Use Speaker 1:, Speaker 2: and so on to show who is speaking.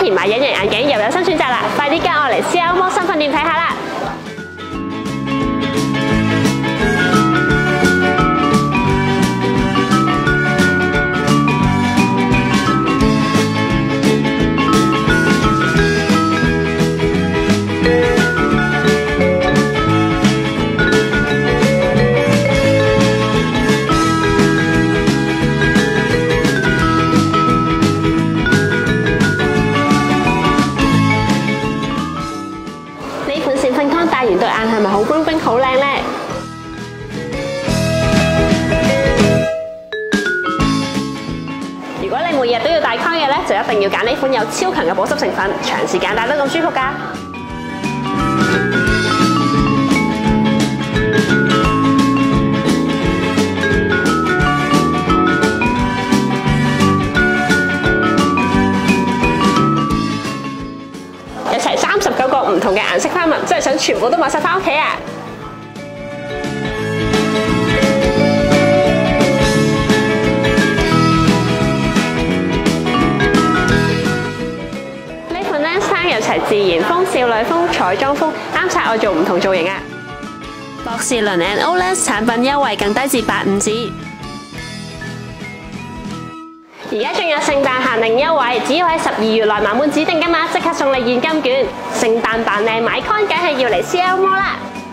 Speaker 1: 然買隱形眼鏡又有新選擇啦！快啲跟我嚟 CL Mall 新分店睇下啦！戴完對眼係咪好 bling bling 好靚呢？如果你每日都要戴框嘅咧，就一定要揀呢款有超強嘅保濕成分，長時間戴得咁舒服㗎。有齊39個唔同嘅顏色花紋，真係想全部都買晒返屋企啊！呢款咧衫有齊自然風、少女風、彩妝風，啱晒我做唔同造型啊！博士倫 &O 咧產品優惠更低至85折。而家仲有聖誕限定優惠，只要喺12月內買滿指定金額，即刻送你現金券。聖誕扮靚買 con，梗係要嚟 CL Mall 啦！